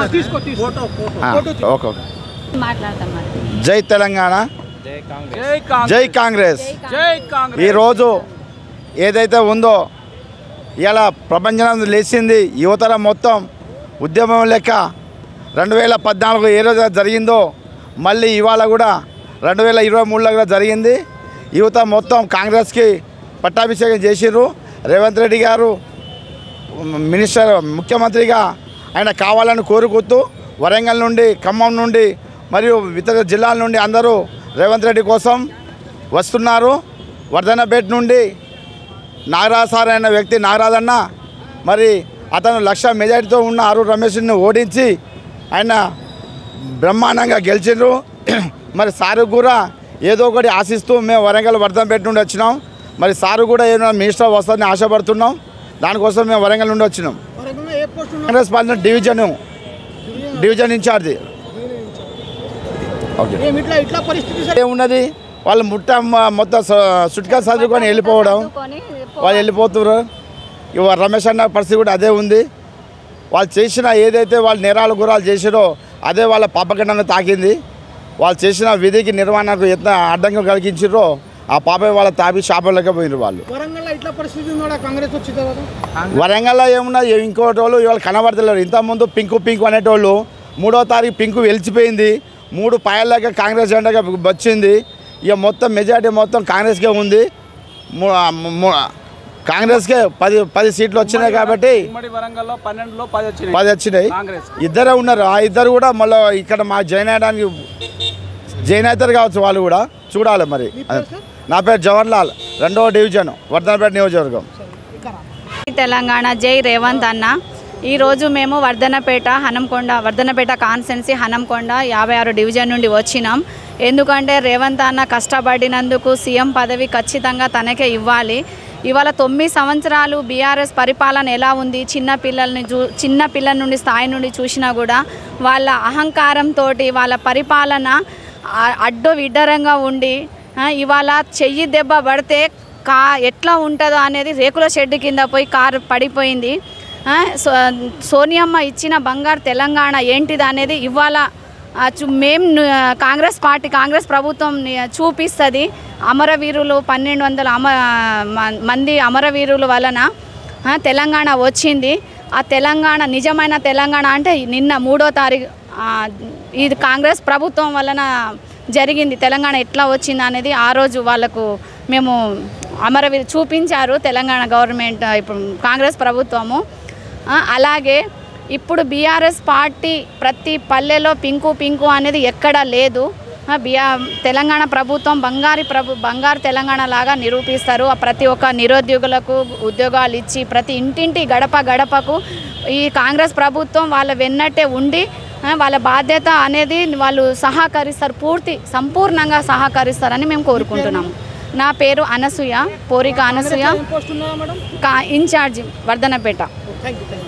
okay జై తెలంగాణ జై కాంగ్రెస్ ఈ రోజు ఏదైతే ఉందో ఇలా ప్రపంచం లేచింది యువతరం మొత్తం ఉద్యమం లెక్క 2014 ఏ రోజు జరిగిందో మళ్ళీ ఇవాళ కూడా 2023లో కూడా జరిగింది యువత మొత్తం కాంగ్రెస్కి పట్టాభిషేకం చేసిర్రు రేవంత్ రెడ్డి గారు ముఖ్యమంత్రిగా ఆయన కావాలని కోరుకుంటూ వరంగల్ నుండి ఖమ్మం నుండి మరియు ఇతర జిల్లాల నుండి అందరూ రేవంత్ రెడ్డి కోసం వస్తున్నారు వర్ధనపేట నుండి నాగరాజ్ సార్ అనే వ్యక్తి నాగరాజన్న మరి అతను 1,00,000 మెజారిటీతో ఉన్న ఆరు రమేష్ని ఓడించి ఆయన బ్రహ్మాండంగా గెలిచిండ్రు మరి సారు కూడా ఏదో ఒకటి ఆశిస్తూ మేము వరంగల్ వర్ధనపేట నుండి వచ్చినాం మరి సారు కూడా ఏమైనా మినిస్టర్ వస్తుందని ఆశపడుతున్నాం దానికోసం మేము వరంగల్ నుండి వచ్చినాం Congress party division incharge okay ఏమున్నది వాళ్ళు మొత్తం సుట్కా చదువుకొని వెళ్ళిపోవడం వాళ్ళు వెళ్ళిపోతున్నారు ఇవ రమేష్ అన్న పరిస్థితి కూడా అదే ఉంది వాళ్ళు చేసిన ఏదైతే వాళ్ళు నేరాలు గురాలు చేసిరో అదే వాళ్ళ పాపకండంగా తాకింది వాళ్ళు చేసిన విధికి నిర్వహణకు ఎంత అడ్డంగా కలిగించారో ఆ పాప వాళ్ళ తాపి షాపులకే పోయినారు వాళ్ళు వరంగల్లో ఏమున్నా ఇంకోటి వాళ్ళు ఇవాళ కనబడతలేరు ఇంతకుముందు పింకు అనేటోళ్ళు 3వ తారీఖు పింకు వెలిచిపోయింది 3 పాయల్లాగా కాంగ్రెస్ జెండాగా వచ్చింది ఇక మొత్తం మెజార్టీ మొత్తం కాంగ్రెస్కే ఉంది కాంగ్రెస్కే 10 సీట్లు వచ్చినాయి కాబట్టి 10 వచ్చినాయి ఇద్దరే ఉన్నారు ఆ ఇద్దరు కూడా మళ్ళీ ఇక్కడ మా జాయిన్ అవుతారు కావచ్చు వాళ్ళు కూడా చూడాలి మరి నా పేరు జవహర్లాల్ 2వ డివిజన్ వర్ధనపేట నియోజకవర్గం తెలంగాణ జై రేవంత్ అన్న ఈరోజు మేము వర్ధనపేట కాన్స్టెన్సీ హనంకొండ 56 డివిజన్ నుండి వచ్చినాం ఎందుకంటే రేవంత్ అన్న కష్టపడినందుకు సీఎం పదవి ఖచ్చితంగా తనకే ఇవ్వాలి ఇవాళ 9 సంవత్సరాలు బీఆర్ఎస్ పరిపాలన ఎలా ఉంది చిన్న పిల్లల నుండి స్థాయి నుండి చూసినా కూడా వాళ్ళ అహంకారంతో వాళ్ళ పరిపాలన అడ్డవిడ్డరంగా ఉండి ఇవాళ చెయ్యి దెబ్బ పడితే ఎట్లా ఉంటుందో అనేది రేకుల షెడ్ కింద పోయి కారు పడిపోయింది సోనియమ్మ ఇచ్చిన బంగారు తెలంగాణ ఏంటిది అనేది ఇవాళ మేము కాంగ్రెస్ ప్రభుత్వం చూపిస్తుంది అమరవీరులు 1200 మంది అమరవీరుల వలన తెలంగాణ వచ్చింది ఆ తెలంగాణ నిజమైన తెలంగాణ అంటే నిన్న 3వ తారీఖు ఇది కాంగ్రెస్ ప్రభుత్వం వలన జరిగింది తెలంగాణ ఎట్లా వచ్చింది అనేది ఆ రోజు వాళ్ళకు మేము అమరవీరు చూపించారు తెలంగాణ గవర్నమెంట్ ఇప్పుడు కాంగ్రెస్ ప్రభుత్వము అలాగే ఇప్పుడు బీఆర్ఎస్ పార్టీ ప్రతి పల్లెలో పింకు అనేది ఎక్కడా లేదు తెలంగాణ ప్రభుత్వం బంగారు తెలంగాణ లాగా నిరూపిస్తారు ప్రతి ఒక్క నిరుద్యోగులకు ఉద్యోగాలు ఇచ్చి ప్రతి ఇంటింటి గడపకు ఈ కాంగ్రెస్ ప్రభుత్వం వాళ్ళ వెన్నట్టే ఉండి వాళ్ళ బాధ్యత అనేది వాళ్ళు సంపూర్ణంగా సహకరిస్తారని మేము కోరుకుంటున్నాము నా పేరు అనసూయ పోరిక అనసూయ ఇన్ఛార్జి వర్ధనపేట